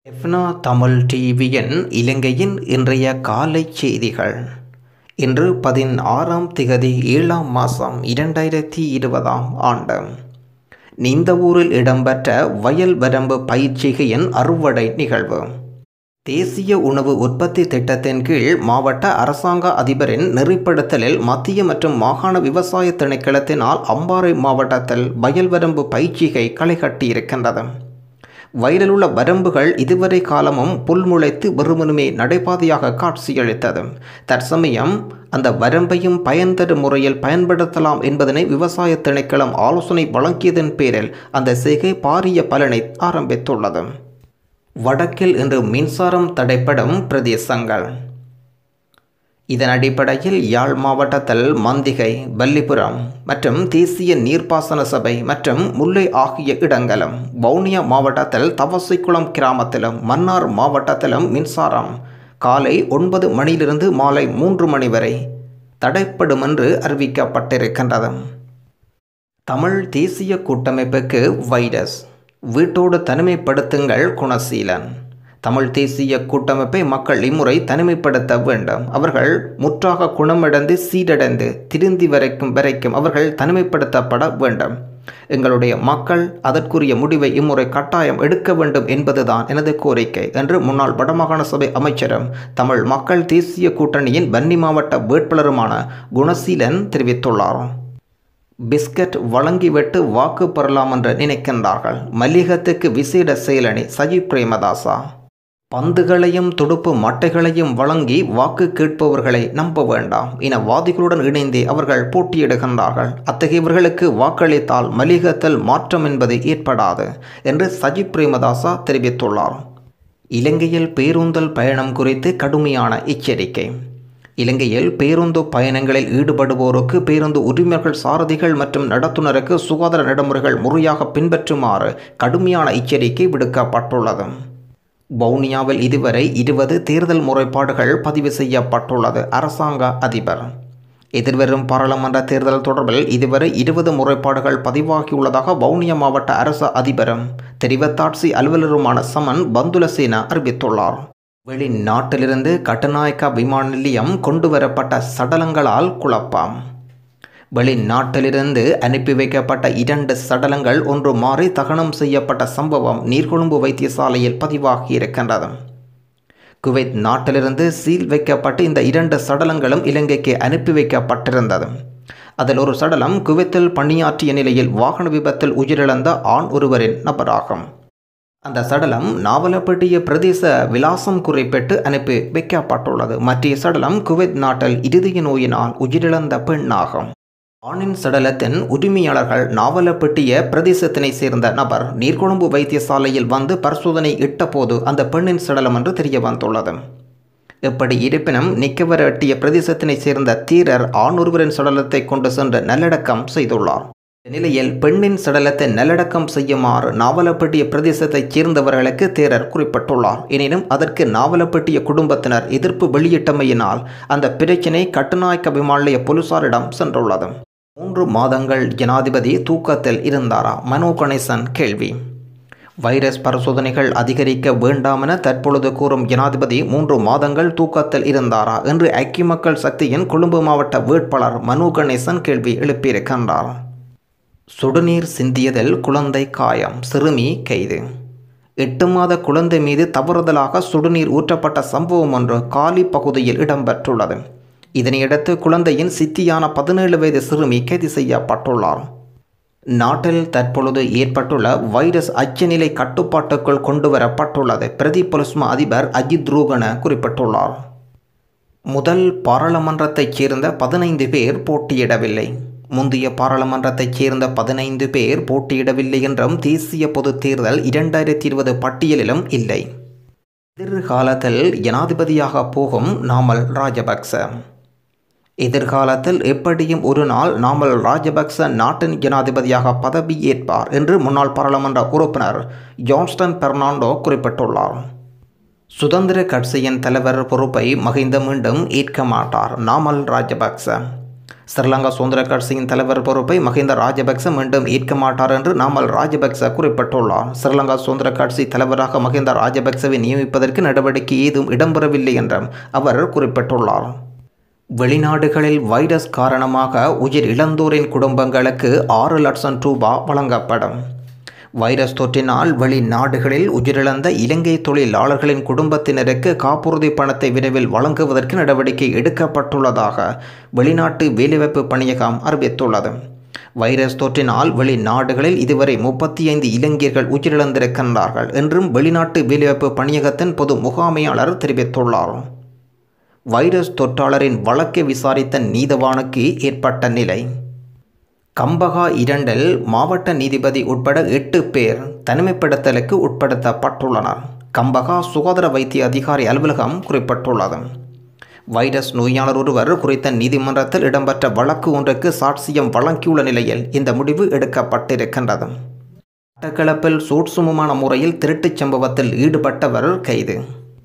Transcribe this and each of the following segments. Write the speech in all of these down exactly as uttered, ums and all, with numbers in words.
எஃப்னா தமிழ் டிவியின் இலங்கையின் இன்றைய காலை செய்திகள். இன்று பதினாறாம் திகதி ஏழாம் மாதம் இரண்டாயிரத்தி இருபதாம் ஆண்டு. நீந்தவூரில் இடம்பெற்ற வயல் வரம்பு பயிற்சிகையின் அறுவடை நிகழ்வு. தேசிய உணவு உற்பத்தி திட்டத்தின் கீழ் மாவட்ட அரசாங்க அதிபரின் நெறிப்படுத்தலில் மத்திய மற்றும் மாகாண விவசாய திணைக்களத்தினால் அம்பாறை மாவட்டத்தில் வயல் வரம்பு பயிற்சிகை களை கட்டியிருக்கின்றது. வயலிலுள்ள வரம்புகள் இதுவரை காலமும் புல் முளைத்து வெறுமனுமே நடைபாதையாக காட்சியளித்தது. தற்சமயம் அந்த வரம்பையும் பயன் தரும் முறையில் பயன்படுத்தலாம் என்பதனை விவசாய திணைக்களம் ஆலோசனை வழங்கியதன் பேரில் அந்த செய்கை பாரிய பலனை ஆரம்பித்துள்ளது. வடக்கில் இன்று மின்சாரம் தடைப்படும் பிரதேசங்கள். இதன் அடிப்படையில் யாழ் மாவட்டத்தில் மந்திகை, வல்லிபுரம் மற்றும் தேசிய நீர்ப்பாசன சபை மற்றும் முல்லை ஆகிய இடங்களும், வவுனியா மாவட்டத்தில் தவசைக்குளம் கிராமத்திலும் மன்னார் மாவட்டத்திலும் மின்சாரம் காலை ஒன்பது மணியிலிருந்து மாலை மூன்று மணி வரை தடைப்படும் என்று அறிவிக்கப்பட்டிருக்கின்றது. தமிழ் தேசிய கூட்டமைப்புக்கு வைரஸ், வீட்டோடு தனிமைப்படுத்துங்கள் குணசீலன். தமிழ் தேசிய கூட்டமைப்பை மக்கள் இம்முறை தனிமைப்படுத்த வேண்டும். அவர்கள் முற்றாக குணமடைந்து சீரடைந்து திருந்தி வரைக்கும் வரைக்கும் அவர்கள் தனிமைப்படுத்தப்பட வேண்டும். எங்களுடைய மக்கள் அதற்குரிய முடிவை இம்முறை கட்டாயம் எடுக்க வேண்டும் என்பதுதான் எனது கோரிக்கை என்று முன்னாள் வடமாகாண சபை அமைச்சரும் தமிழ் மக்கள் தேசிய கூட்டணியின் வன்னி மாவட்ட வேட்பாளருமான குணசீலன் தெரிவித்துள்ளார். பிஸ்கட் வழங்கிவிட்டு வாக்கு பெறலாம் என்று நினைக்கின்றார்கள். மல்லிகத்துக்கு விசேட செயலணி சஜித் பிரேமதாசா. பந்துகளையும் துடுப்பு மட்டைகளையும் வழங்கி வாக்கு கேட்பவர்களை நம்ப வேண்டாம். இனவாதிகளுடன் இணைந்து அவர்கள் போட்டியிடுகின்றார்கள். அத்தகையவர்களுக்கு வாக்களித்தால் மலிகத்தில் மாற்றம் என்பது ஏற்படாது என்று சஜித் பிரேமதாசா தெரிவித்துள்ளார். இலங்கையில் பேருந்தல் பயணம் குறித்து கடுமையான எச்சரிக்கை. இலங்கையில் பேருந்து பயணங்களில் ஈடுபடுவோருக்கு பேருந்து உரிமைகள் சாரதிகள் மற்றும் நடத்துனருக்கு சுகாதார நடைமுறைகள் முறையாக பின்பற்றுமாறு கடுமையான எச்சரிக்கை விடுக்கப்பட்டுள்ளது. வவுனியாவில் இதுவரை இருபது தேர்தல் முறைப்பாடுகள் பதிவு செய்யப்பட்டுள்ளது. அரசாங்க அதிபர் எதிர்வரும் பாராளுமன்ற தேர்தல் தொடர்பில் இதுவரை இருபது முறைப்பாடுகள் பதிவாகியுள்ளதாக வவுனியா மாவட்ட அரசு அதிபரும் தெரிவத்தாட்சி அலுவலருமான சமன் பந்துலசேன அறிவித்துள்ளார். வெளிநாட்டிலிருந்து கட்டுநாயக்கா விமான நிலையம் கொண்டு வரப்பட்ட சடலங்களால் குழப்பம். வெளிநாட்டிலிருந்து அனுப்பி வைக்கப்பட்ட இரண்டு சடலங்கள் ஒன்று மாறி தகனம் செய்யப்பட்ட சம்பவம் நீர்கொழும்பு வைத்தியசாலையில் பதிவாகியிருக்கின்றது. குவைத் நாட்டிலிருந்து சீல் வைக்கப்பட்டு இந்த இரண்டு சடலங்களும் இலங்கைக்கு அனுப்பி வைக்கப்பட்டிருந்தது. அதில் ஒரு சடலம் குவைத்தில் பணியாற்றிய நிலையில் வாகன விபத்தில் உயிரிழந்த ஆண் ஒருவரின் நபராகும். அந்த சடலம் நாவலப்பட்டிய பிரதேச விலாசம் குறிப்பிட்டு அனுப்பி வைக்கப்பட்டுள்ளது. மற்ற சடலம் குவைத் நாட்டில் இருதய நோயினால் உயிரிழந்த பெண்ணாகும். ஆணின் சடலத்தின் உரிமையாளர்கள் நாவலப்பட்டிய பிரதேசத்தினை சேர்ந்த நபர் நீர்கொழும்பு வைத்தியசாலையில் வந்து பரிசோதனை இட்ட போது அந்த பெண்ணின் சடலம் என்று தெரிய வந்துள்ளது. எப்படி இருப்பினும் நிக்கவரட்டிய பிரதேசத்தினை சேர்ந்த தீரர் ஆண் ஒருவரின் சடலத்தை கொண்டு சென்று நல்லடக்கம் செய்துள்ளார். நிலையில் பெண்ணின் சடலத்தை நல்லடக்கம் செய்யுமாறு நாவலப்பட்டிய பிரதேசத்தைச் சேர்ந்தவர்களுக்கு தேரர் குறிப்பிட்டுள்ளார். எனினும் அதற்கு நாவலப்பட்டிய குடும்பத்தினர் எதிர்ப்பு வெளியிட்டமையினால் அந்த பிரச்சினை கட்டுநாயக்க விமான நிலைய போலீசாரிடம் சென்றுள்ளது. மூன்று மாதங்கள் ஜனாதிபதி தூக்கத்தில் இருந்தாரா? மனோ கணேசன் கேள்வி. வைரஸ் பரிசோதனைகள் அதிகரிக்க வேண்டாமென தற்பொழுது கூறும் ஜனாதிபதி மூன்று மாதங்கள் தூக்கத்தில் இருந்தாரா என்று ஐக்கிய மக்கள் சக்தியின் கொழும்பு மாவட்ட வேட்பாளர் மனோ கணேசன் கேள்வி எழுப்பியிருக்கின்றார். சுடுநீர் சிந்தியதில் குழந்தை காயம், சிறுமி கைது. எட்டு மாத குழந்தை மீது தவறுதலாக சுடுநீர் ஊற்றப்பட்ட சம்பவம் ஒன்று காலி பகுதியில் இடம்பெற்றுள்ளது. இதனையடுத்து குழந்தையின் சித்தியான பதினேழு வயது சிறுமி கைது செய்யப்பட்டுள்ளார். நாட்டில் தற்பொழுது ஏற்பட்டுள்ள வைரஸ் அச்சநிலை கட்டுப்பாட்டுக்குள் கொண்டு வரப்பட்டுள்ளது. பிரதி பொலிஸ்மா அதிபர் அஜித் ரூகன குறிப்பிட்டுள்ளார். முதல் பாராளுமன்றத்தைச் சேர்ந்த பதினைந்து பேர் போட்டியிடவில்லை. முந்தைய பாராளுமன்றத்தைச் சேர்ந்த பதினைந்து பேர் போட்டியிடவில்லை என்றும் தேசிய பொது தேர்தல் இரண்டாயிரத்தி இருபது பட்டியலிலும் இல்லை. எதிர்காலத்தில் ஜனாதிபதியாக போகும் நாமல் ராஜபக்ச. எதிர்காலத்தில் எப்படியும் ஒரு நாள் நாமல் ராஜபக்ச நாட்டின் ஜனாதிபதியாக பதவி ஏற்பார் என்று முன்னாள் பாராளுமன்ற உறுப்பினர் ஜான்ஸ்டன் பெர்னாண்டோ குறிப்பிட்டுள்ளார். சுதந்திர கட்சியின் தலைவர் பொறுப்பை மகிந்த மீண்டும் ஏற்க மாட்டார் நாமல் ராஜபக்ச. ஸ்ரீலங்கா சுதந்திர கட்சியின் தலைவர் பொறுப்பை மஹிந்த ராஜபக்ச மீண்டும் ஏற்க மாட்டார் என்று நாமல் ராஜபக்ச குறிப்பிட்டுள்ளார். ஸ்ரீலங்கா சுதந்திர கட்சி தலைவராக மஹிந்த ராஜபக்சவை நியமிப்பதற்கு நடவடிக்கை ஏதும் இடம்பெறவில்லை என்றும் அவர் குறிப்பிட்டுள்ளார். வெளிநாடுகளில் வைரஸ் காரணமாக உயிர் இழந்தோரின் குடும்பங்களுக்கு ஆறு லட்சம் ரூபாய் வழங்கப்படும். வைரஸ் தொற்றினால் வெளிநாடுகளில் உயிரிழந்த இலங்கை தொழிலாளர்களின் குடும்பத்தினருக்கு காப்புறுதி பணத்தை விரைவில் வழங்குவதற்கு நடவடிக்கை எடுக்கப்பட்டுள்ளதாக வெளிநாட்டு வேலைவாய்ப்பு பணியகம் அறிவித்துள்ளது. வைரஸ் தொற்றினால் வெளிநாடுகளில் இதுவரை முப்பத்தி ஐந்து இலங்கையர்கள் உயிரிழந்திருக்கின்றார்கள் என்றும் வெளிநாட்டு வேலைவாய்ப்பு பணியகத்தின் பொது முகாமையாளர் தெரிவித்துள்ளார். வைரஸ் தொற்றாளரின் வழக்கை விசாரித்த நீதவானுக்கு ஏற்பட்ட நிலை. கம்பகா இரண்டில் மாவட்ட நீதிபதி உட்பட எட்டு பேர் தனிமைப்படுத்தலுக்கு உட்படுத்தப்பட்டுள்ளனர். கம்பகா சுகாதார வைத்திய அதிகாரி அலுவலகம் குறிப்பிட்டுள்ளது. வைரஸ் நோயாளர் ஒருவர் குறித்த நீதிமன்றத்தில் இடம்பெற்ற வழக்கு ஒன்றுக்கு சாட்சியம் வழங்கியுள்ள நிலையில் இந்த முடிவு எடுக்கப்பட்டிருக்கின்றது. மட்டக்களப்பில் சூட்சுமமான முறையில் திருட்டுச் சம்பவத்தில் ஈடுபட்டவர் கைது.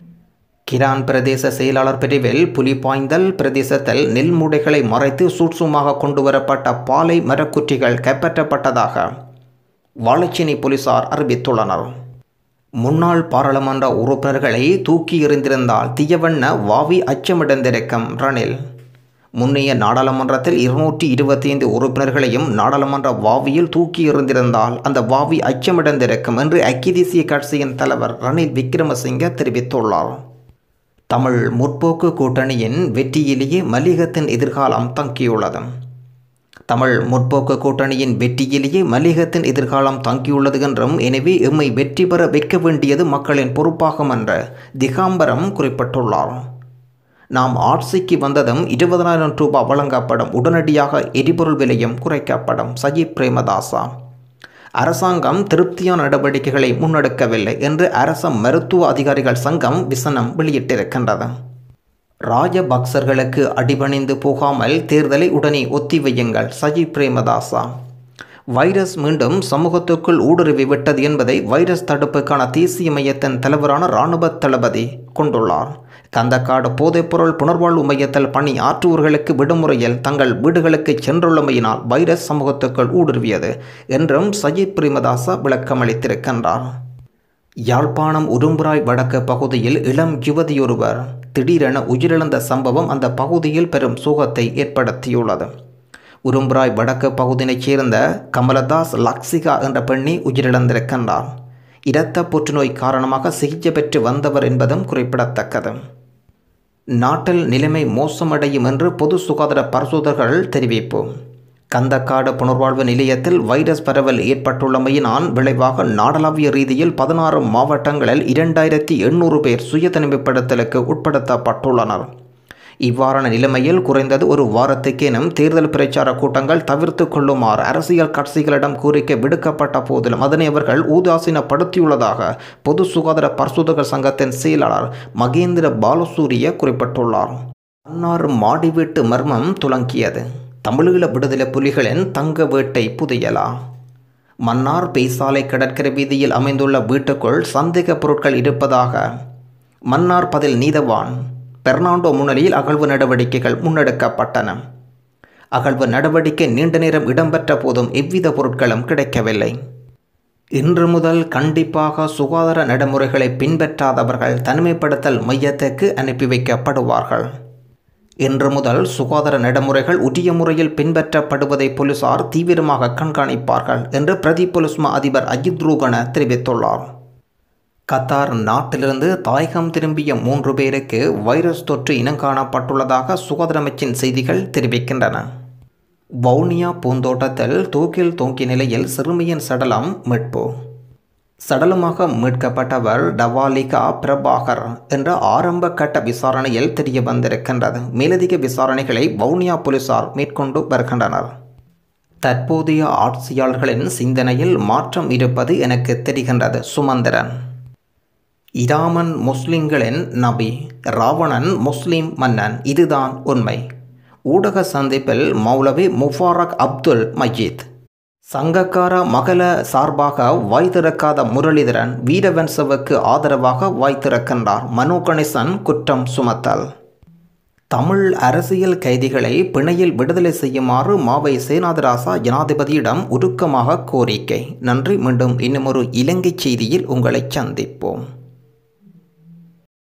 கிரான் பிரதேச செயலாளர் பிரிவில் புலிபாய்ந்தல் பிரதேசத்தில் நெல் மூடைகளை மறைத்து சூட்சுமாக கொண்டுவரப்பட்ட பாலை மரக்குற்றிகள் கைப்பற்றப்பட்டதாக வாழைச்சேனை போலீசார் அறிவித்துள்ளனர். முன்னாள் பாராளுமன்ற உறுப்பினர்களை தூக்கி எறிந்திருந்தால் தீயவண்ண வாவி அச்சமிடந்திருக்கும் ரணில். முன்னைய நாடாளுமன்றத்தில் இருநூற்றி இருபத்தி ஐந்து உறுப்பினர்களையும் நாடாளுமன்ற வாவியில் தூக்கி எறிந்திருந்தால் அந்த வாவி அச்சமிடந்திருக்கும் என்று ஐக்கிய தேசிய கட்சியின் தலைவர் ரணில் விக்ரமசிங்க தெரிவித்துள்ளார். தமிழ் முற்போக்கு கூட்டணியின் வெற்றியிலேயே மலிகத்தின் எதிர்காலம் தங்கியுள்ளது. தமிழ் முற்போக்கு கூட்டணியின் வெற்றியிலேயே மலிகத்தின் எதிர்காலம் தங்கியுள்ளது என்றும் எனவே எம்மை வெற்றி பெற வைக்க வேண்டியது மக்களின் பொறுப்பாகும் என்று திகாம்பரம் குறிப்பிட்டுள்ளார். நாம் ஆட்சிக்கு வந்ததும் இருபதாயிரம் ரூபாய் வழங்கப்படும், உடனடியாக எரிபொருள் விலையும் குறைக்கப்படும். சஜித் பிரேமதாசா. அரசாங்கம் திருப்தியான நடவடிக்கைகளை முன்னெடுக்கவில்லை என்று அரச மருத்துவ அதிகாரிகள் சங்கம் விசனம் வெளியிட்டிருக்கின்றது. ராஜபக்சர்களுக்கு அடிபணிந்து போகாமல் தேர்தலை உடனே ஒத்திவையுங்கள். சஜித் பிரேமதாசா. வைரஸ் மீண்டும் சமூகத்துக்குள் ஊடுருவி விட்டது என்பதை வைரஸ் தடுப்புக்கான தேசிய மையத்தின் தலைவரான இராணுவ தளபதி கொண்டுள்ளார். கந்தக்காடு போதைப்பொருள் புனர்வாழ்வு மையத்தில் பணி ஆற்றுவர்களுக்கு விடுமுறையில் தங்கள் வீடுகளுக்கு சென்றுள்ளமையினால் வைரஸ் சமூகத்துக்குள் ஊடுருவியது என்றும் சஜித் பிரேமதாசா விளக்கமளித்திருக்கின்றார். யாழ்ப்பாணம் உரும்புராய் வடக்கு பகுதியில் இளம் யுவதியொருவர் திடீரென உயிரிழந்த சம்பவம் அந்த பகுதியில் பெரும் சோகத்தை ஏற்படுத்தியுள்ளது. உரும்புராய் வடக்கு பகுதியைச் சேர்ந்த கமலதாஸ் லக்சிகா என்ற பெண்ணை உயிரிழந்திருக்கின்றார். இரத்த புற்றுநோய் காரணமாக சிகிச்சை பெற்று வந்தவர் என்பதும் குறிப்பிடத்தக்கது. நாட்டில் நிலைமை மோசமடையும் என்று பொது சுகாதார பரிசோதகர்கள் தெரிவிப்பு. கந்தக்காடு புனர்வாழ்வு நிலையத்தில் வைரஸ் பரவல் ஏற்பட்டுள்ளமையினால் விளைவாக நாடளாவிய ரீதியில் பதினாறு மாவட்டங்களில் இரண்டாயிரத்தி எண்ணூறு பேர் சுய தனிமைப்படுத்தலுக்கு உட்படுத்தப்பட்டுள்ளனர். இவ்வாறான நிலைமையில் குறைந்தது ஒரு வாரத்துக்கேனும் தேர்தல் பிரச்சார கூட்டங்கள் தவிர்த்து கொள்ளுமாறு அரசியல் கட்சிகளிடம் கோரிக்கை விடுக்கப்பட்ட போதிலும் அதனை அவர்கள் உதாசீனப்படுத்தியுள்ளதாக பொது சுகாதார பரிசோதகர் சங்கத்தின் செயலாளர் மகேந்திர பாலசூரிய குறிப்பிட்டுள்ளார். மன்னார் மாடி வீட்டு மர்மம் துலங்கியது. தமிழீழ விடுதலை புலிகளின் தங்க வேட்டை புதையலா? மன்னார் பேசாலை கடற்கரை வீதியில் அமைந்துள்ள வீட்டுக்குள் சந்தேக பொருட்கள் இருப்பதாக மன்னார் பதில் நீதவான் பெர்னாண்டோ முன்னிலையில் அகழ்வு நடவடிக்கைகள் முன்னெடுக்கப்பட்டன. அகழ்வு நடவடிக்கை நீண்ட நேரம் இடம்பெற்ற போதும் எவ்வித பொருட்களும் கிடைக்கவில்லை. இன்று முதல் கண்டிப்பாக சுகாதார நடைமுறைகளை பின்பற்றாதவர்கள் தனிமைப்படுத்தல் மையத்துக்கு அனுப்பி வைக்கப்படுவார்கள். இன்று முதல் சுகாதார நடைமுறைகள் உரிய முறையில் பின்பற்றப்படுவதை போலீசார் தீவிரமாக கண்காணிப்பார்கள் என்று பிரதி போலீஸ் மா அதிபர் அஜித் ரூகன தெரிவித்துள்ளார். கத்தார் நாட்டிலிருந்து தாயகம் திரும்பிய மூன்று பேருக்கு வைரஸ் தொற்று இனங்காணப்பட்டுள்ளதாக சுகாதார அமைச்சின் செய்திகள் தெரிவிக்கின்றன. வவுனியா பூந்தோட்டத்தில் தூக்கில் தொங்கிய நிலையில் சிறுமியின் சடலம் மீட்பு. சடலமாக மீட்கப்பட்டவர் டவாலிகா பிரபாகர் என்ற ஆரம்ப கட்ட விசாரணையில் தெரிய வந்திருக்கின்றது. மேலதிக விசாரணைகளை வவுனியா போலீசார் மேற்கொண்டு வருகின்றனர். தற்போதைய ஆட்சியாளர்களின் சிந்தனையில் மாற்றம் இருப்பது எனக்கு தெரிகின்றது. சுமந்திரன். இராமன் முஸ்லிம்களின் நபி, ராவணன் முஸ்லிம் மன்னன், இதுதான் உண்மை. ஊடக சந்திப்பில் மௌலவி முஃபாரக் அப்துல் மஜீத். சங்கக்கார மகள சார்பாக வாய் திறக்காத முரளிதரன் வீரவன்சவுக்கு ஆதரவாக வாய் திறக்கின்றார். மனோ கணேசன் குற்றம் சுமத்தல். தமிழ் அரசியல் கைதிகளை பிணையில் விடுதலை செய்யுமாறு மாவை சேனாதிராசா ஜனாதிபதியிடம் உருக்கமாக கோரிக்கை. நன்றி. மீண்டும் இன்னுமொரு இலங்கை செய்தியில் உங்களை சந்திப்போம்.